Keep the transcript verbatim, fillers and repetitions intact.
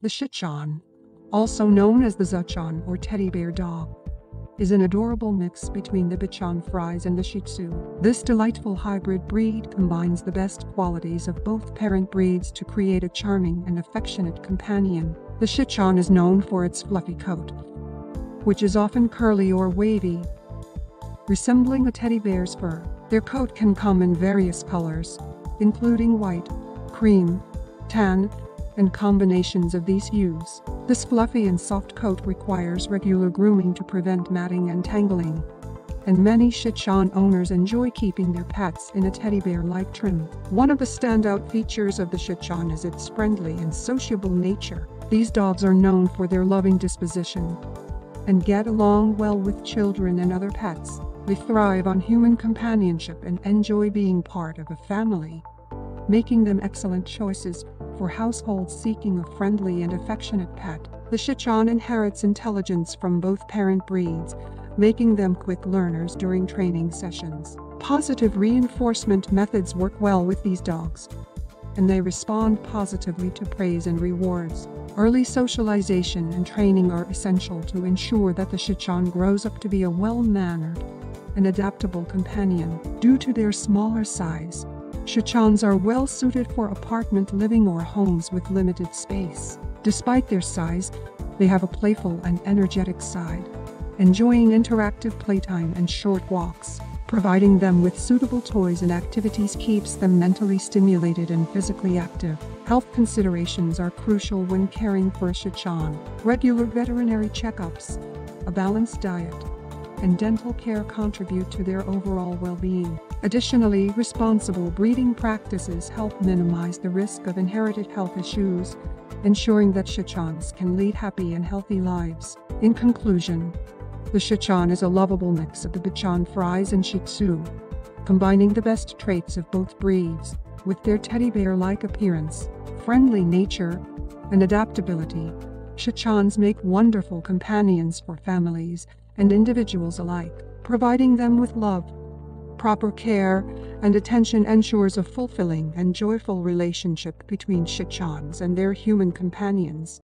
The Shichon, also known as the Shichon or teddy bear dog, is an adorable mix between the Bichon Frise and the Shih Tzu. This delightful hybrid breed combines the best qualities of both parent breeds to create a charming and affectionate companion. The Shichon is known for its fluffy coat, which is often curly or wavy, resembling a teddy bear's fur. Their coat can come in various colors, including white, cream, tan, and combinations of these hues. This fluffy and soft coat requires regular grooming to prevent matting and tangling, and many Shichon owners enjoy keeping their pets in a teddy bear-like trim. One of the standout features of the Shichon is its friendly and sociable nature. These dogs are known for their loving disposition and get along well with children and other pets. They thrive on human companionship and enjoy being part of a family, making them excellent choices for households seeking a friendly and affectionate pet. The Shichon inherits intelligence from both parent breeds, making them quick learners during training sessions. Positive reinforcement methods work well with these dogs, and they respond positively to praise and rewards. Early socialization and training are essential to ensure that the Shichon grows up to be a well-mannered and adaptable companion. Due to their smaller size, Shichons are well suited for apartment living or homes with limited space. Despite their size, they have a playful and energetic side, enjoying interactive playtime and short walks. Providing them with suitable toys and activities keeps them mentally stimulated and physically active. Health considerations are crucial when caring for a Shichon. Regular veterinary checkups, a balanced diet, and dental care contribute to their overall well-being. Additionally, responsible breeding practices help minimize the risk of inherited health issues, ensuring that Shichons can lead happy and healthy lives. In conclusion, the Shichon is a lovable mix of the Bichon Frise and Shih Tzu, combining the best traits of both breeds. With their teddy bear-like appearance, friendly nature, and adaptability, Shichons make wonderful companions for families and individuals alike. Providing them with love, proper care, and attention ensures a fulfilling and joyful relationship between Shichons and their human companions.